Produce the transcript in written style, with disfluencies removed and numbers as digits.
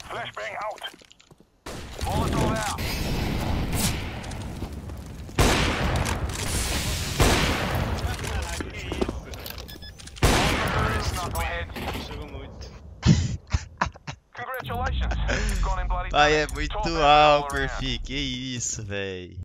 Flashbang out. Molotov out. Jogou muito. Congratulations. Gone in bloody Pai, é muito Top awper, around. fi. Que isso, véi.